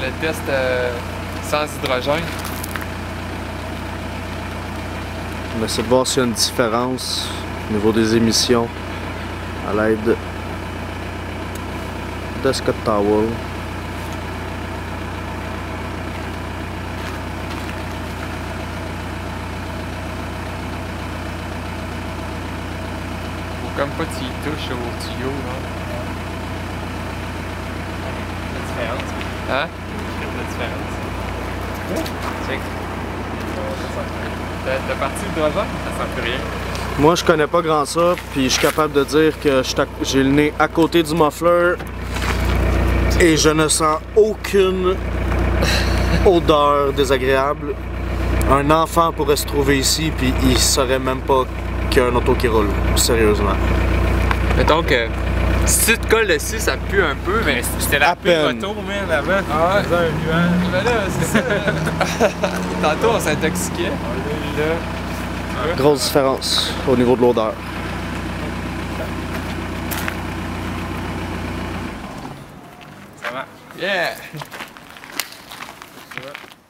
le test sans hydrogène. On essaie de voir s'il y a une différence au niveau des émissions à l'aide de Scott Towel. Faut comme pas que tu y touches au tuyau, là. La différence. Hein? La différence. Check. La partie hydrogène, ça sent plus rien. Moi, je connais pas grand ça, puis je suis capable de dire que j'ai le nez à côté du muffler et je ne sens aucune odeur désagréable. Un enfant pourrait se trouver ici, puis il saurait même pas qu'il y a un auto qui roule. Sérieusement. Mettons que si tu te colles dessus, ça pue un peu, mais C'était la À peine. retour, man, avant. Ah ouais. Faisait un nuage. Ben là, c'est ça. Tantôt, on s'intoxiquait. Là. Grosse différence au niveau de l'odeur. Ça va. Yeah! Ça va.